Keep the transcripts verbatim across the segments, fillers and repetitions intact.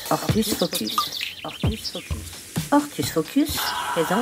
Ortus Focus. Ortus Focus. Ortus Focus présente.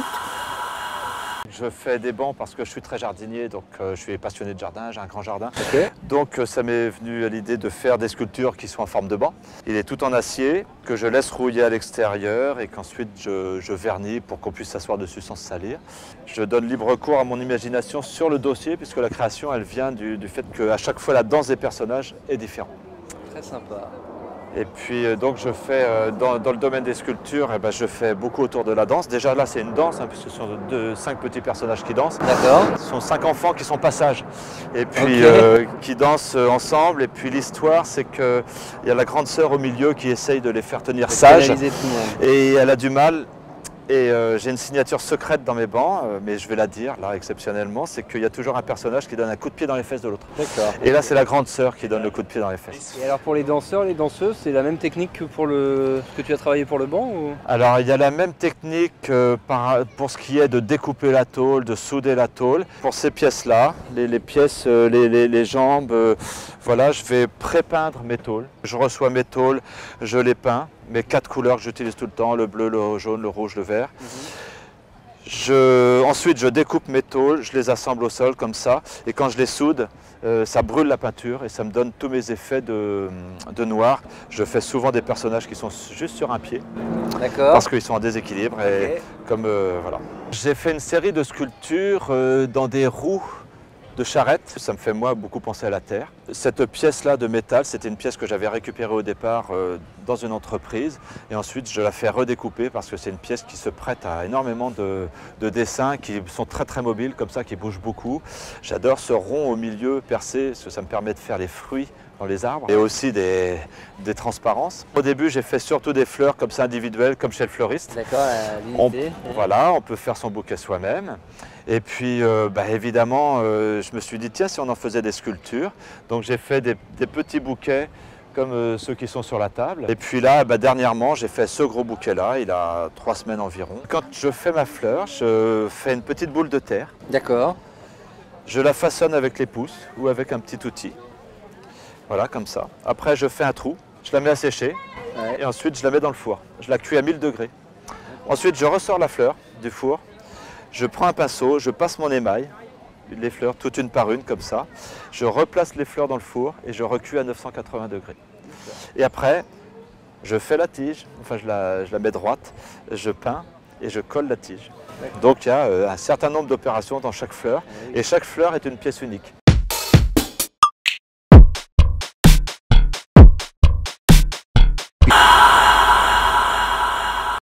Je fais des bancs parce que je suis très jardinier, donc euh, je suis passionné de jardin, j'ai un grand jardin. Okay. Donc euh, ça m'est venu à l'idée de faire des sculptures qui sont en forme de banc. Il est tout en acier, que je laisse rouiller à l'extérieur et qu'ensuite je, je vernis pour qu'on puisse s'asseoir dessus sans se salir. Je donne libre cours à mon imagination sur le dossier, puisque la création elle vient du, du fait qu'à chaque fois la danse des personnages est différente. Très sympa. Et puis euh, donc je fais, euh, dans, dans le domaine des sculptures, eh ben, je fais beaucoup autour de la danse. Déjà là c'est une danse, hein, puisque ce sont deux, cinq petits personnages qui dansent. D'accord. Ce sont cinq enfants qui sont passages et puis Okay. euh, qui dansent ensemble. Et puis l'histoire c'est qu'il y a la grande sœur au milieu qui essaye de les faire tenir sages. Canaliser tout le monde. Et elle a du mal. Et euh, j'ai une signature secrète dans mes bancs, euh, mais je vais la dire là exceptionnellement, c'est qu'il y a toujours un personnage qui donne un coup de pied dans les fesses de l'autre. D'accord. Et là c'est la grande sœur qui donne le coup de pied dans les fesses. Et alors pour les danseurs, les danseuses, c'est la même technique que pour le ce que tu as travaillé pour le banc ou... Alors il y a la même technique euh, par, pour ce qui est de découper la tôle, de souder la tôle. Pour ces pièces-là, les, les pièces, euh, les, les, les jambes, euh, voilà, je vais pré-peindre mes tôles. Je reçois mes tôles, je les peins, mes quatre couleurs que j'utilise tout le temps, le bleu, le jaune, le rouge, le vert. Mm-hmm. Je, ensuite je découpe mes tôles, je les assemble au sol comme ça, et quand je les soude, euh, ça brûle la peinture et ça me donne tous mes effets de, de noir. Je fais souvent des personnages qui sont juste sur un pied. D'accord. Parce qu'ils sont en déséquilibre. Et okay. comme euh, voilà. J'ai fait une série de sculptures euh, dans des roues de charrette. Ça me fait moi beaucoup penser à la terre. Cette pièce-là de métal, c'était une pièce que j'avais récupérée au départ euh, dans une entreprise. Et ensuite, je la fais redécouper parce que c'est une pièce qui se prête à énormément de, de dessins qui sont très très mobiles, comme ça, qui bougent beaucoup. J'adore ce rond au milieu percé, parce que ça me permet de faire les fruits dans les arbres et aussi des, des transparences. Au début, j'ai fait surtout des fleurs comme ça individuelles, comme chez le fleuriste. D'accord, l'unité. Voilà, on peut faire son bouquet soi-même. Et puis, euh, bah, évidemment, euh, je me suis dit, tiens, si on en faisait des sculptures. Donc, j'ai fait des, des petits bouquets comme euh, ceux qui sont sur la table. Et puis là, bah, dernièrement, j'ai fait ce gros bouquet-là, il a trois semaines environ. Quand je fais ma fleur, je fais une petite boule de terre. D'accord. Je la façonne avec les pouces ou avec un petit outil. Voilà, comme ça. Après, je fais un trou, je la mets à sécher, ouais. Et ensuite, je la mets dans le four. Je la cuis à mille degrés. Ensuite, je ressors la fleur du four. Je prends un pinceau, je passe mon émail, les fleurs toutes une par une, comme ça. Je replace les fleurs dans le four et je recuis à neuf cent quatre-vingts degrés. Et après, je fais la tige, enfin, je la, je la mets droite, je peins et je colle la tige. Donc, il y a euh, un certain nombre d'opérations dans chaque fleur et chaque fleur est une pièce unique.